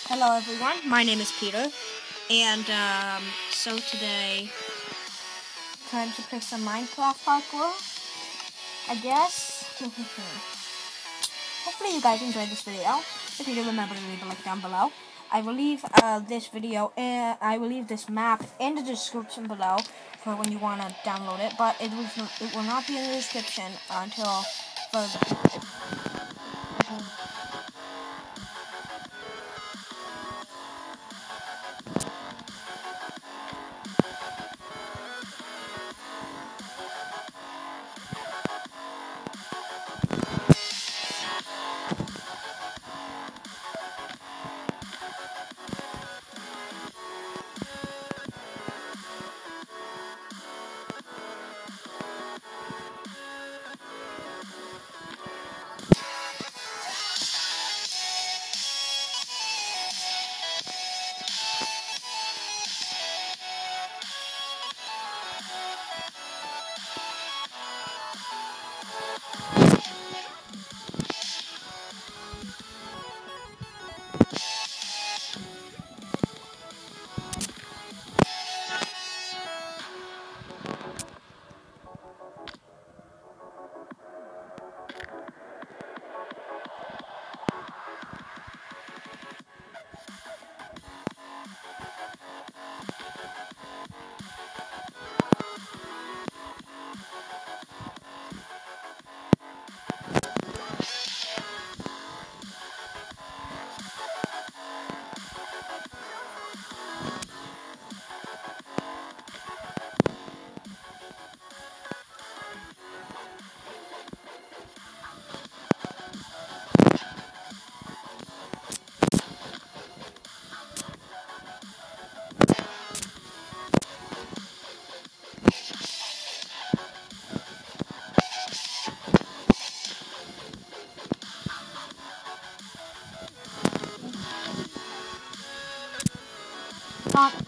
Hello everyone, my name is Peter, and so today, time to play some Minecraft parkour, I guess. Hopefully you guys enjoyed this video. If you do, remember to leave a like down below. I will leave I will leave this map in the description below for when you want to download it, but it will not be in the description until further. Not